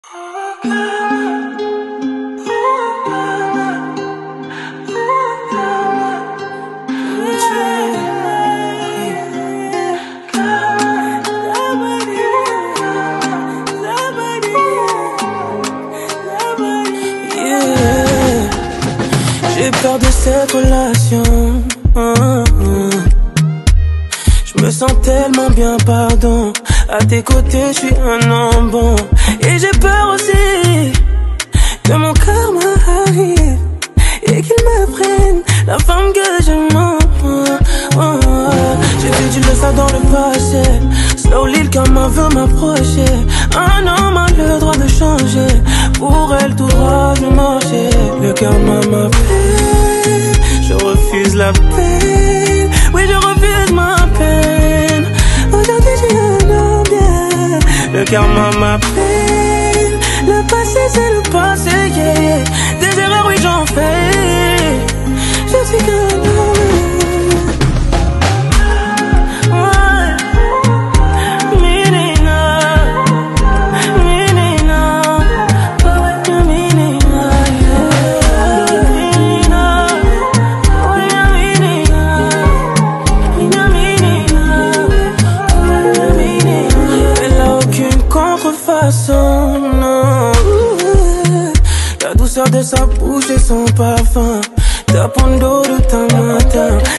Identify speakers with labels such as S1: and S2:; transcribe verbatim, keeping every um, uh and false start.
S1: J'ai peur de cette relation. Je me sens tellement bien, pardon. À tes côtés, je suis un homme bon. Et j'ai peur aussi que mon karma arrive et qu'il me prenne la femme que j'aime. J'ai fait du le ça dans le passé. Slowly, le karma veut m'approcher. Un homme a le droit de changer. Pour elle, tout droit, je marcher. Le karma m'appelle. Je refuse la peine. Oui, je refuse ma peine. Aujourd'hui, j'ai un homme bien. Le karma m'appelle. Le passé, c'est le passé, yeah, yeah. Des erreurs, oui, j'en fais. Je suis qu'un homme. Non. La douceur de sa bouche et son parfum, ta peau d'eau de ta matin.